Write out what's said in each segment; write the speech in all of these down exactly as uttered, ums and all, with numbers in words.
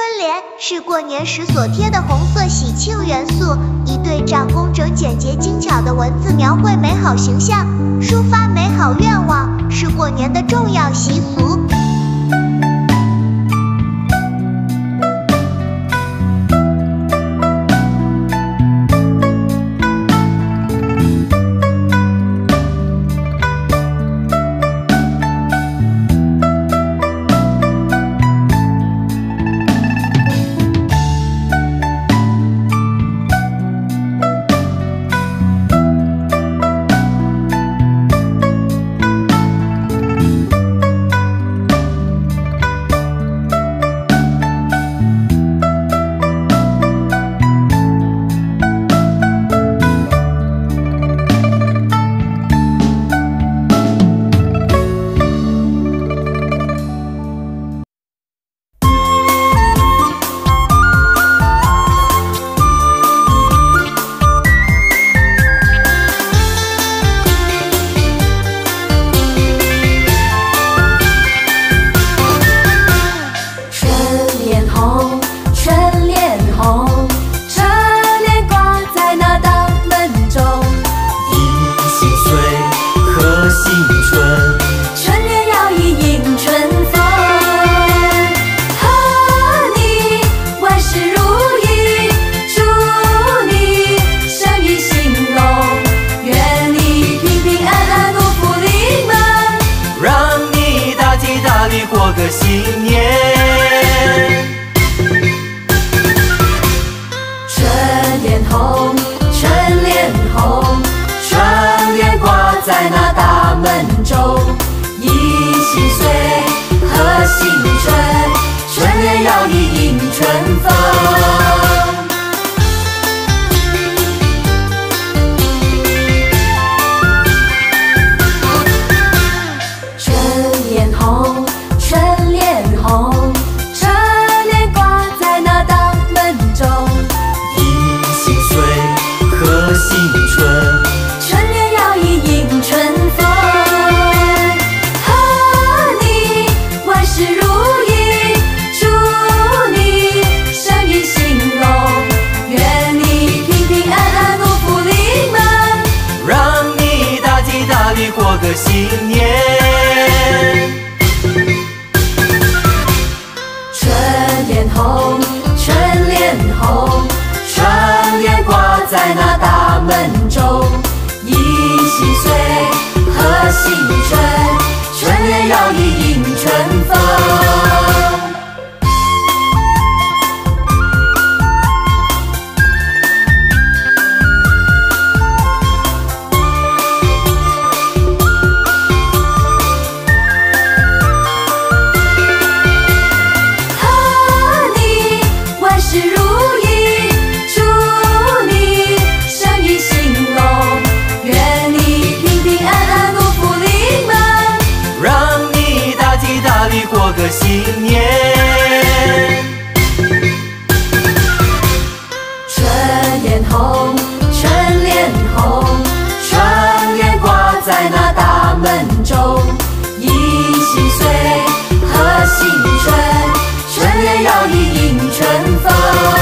春联是过年时所贴的红色喜庆元素，一对仗工整简洁精巧的文字描绘美好形象，抒发美好愿望，是过年的重要习俗。 过个新年， 春联红，春联红，春联挂在那大门中。迎新岁，贺新春，春联要以迎春风。春联红。春联红，春联挂在那大门中。 迎新岁，贺新春， 春联要以迎春风。贺你万事如意，祝你生意兴隆，愿你平平安安，五福临门， 让你大吉大利过个新年。 春联红，春联红，春联挂在那大门中。迎新岁，贺新春，春联要以迎春风。 过个新年， 春联红，春联红，春联挂在那大门中。迎新岁，贺新春，春联要以迎春风。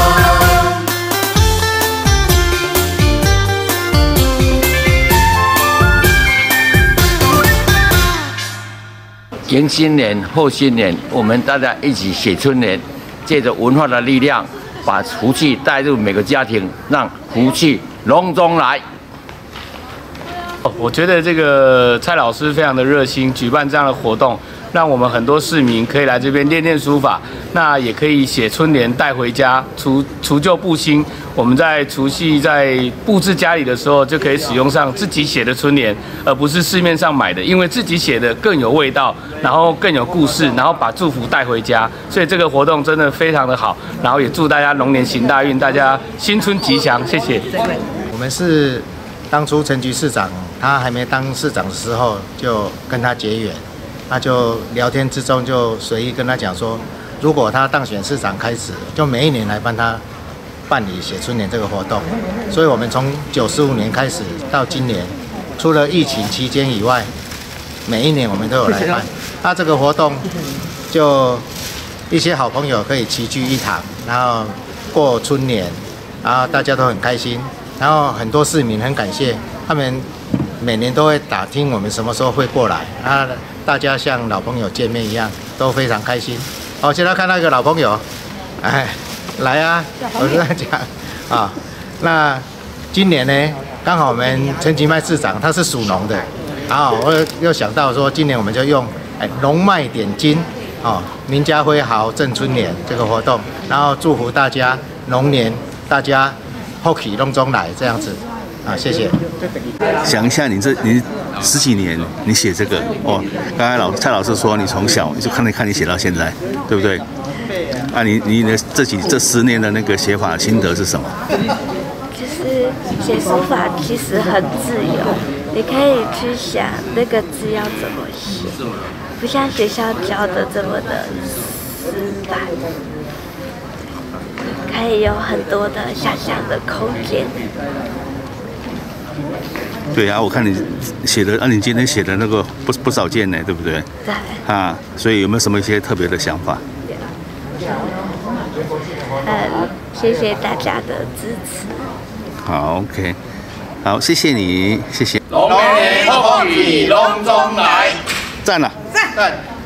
迎新年、贺新年，我们大家一起写春联，借着文化的力量，把福气带入每个家庭，让福气隆中来。 哦，我觉得这个蔡老师非常的热心，举办这样的活动，让我们很多市民可以来这边练练书法，那也可以写春联带回家，除除旧布新。我们在除夕在布置家里的时候，就可以使用上自己写的春联，而不是市面上买的，因为自己写的更有味道，然后更有故事，然后把祝福带回家。所以这个活动真的非常的好，然后也祝大家龙年行大运，大家新春吉祥，谢谢。 我们是当初陈局市长他还没当市长的时候，就跟他结缘，他就聊天之中就随意跟他讲说，如果他当选市长开始，就每一年来帮他办理写春联这个活动。所以我们从九十五年开始到今年，除了疫情期间以外，每一年我们都有来办。那这个活动就一些好朋友可以齐聚一堂，然后过春年，然后大家都很开心，然后很多市民很感谢他们，每年都会打听我们什么时候会过来，啊，大家像老朋友见面一样，都非常开心。哦，现在看到一个老朋友，哎，来啊，我是这样讲啊。那今年呢，刚好我们陈其迈市长他是属龙的，啊，我又想到说，今年我们就用哎龙脉点睛。哦，民家挥毫赠春联这个活动，然后祝福大家龙年大家福气隆中来这样子啊，谢谢。 想一下，你这你十几年你写这个哦，刚才老蔡老师说你从小就看你看你写到现在，对不对？啊，你你的这几这十年的那个写法心得是什么？ 就是写书法其实很自由，你可以去想那个字要怎么写。不像学校教的这么的死板，可以有很多的想象的空间。 对啊，我看你写的，啊，你今天写的那个不不少见呢，对不对？ 对。 啊，所以有没有什么一些特别的想法？ 嗯，谢谢大家的支持。 好 ，OK， 好，谢谢你，谢谢。 龙年福气隆中来。 赞了， 赞。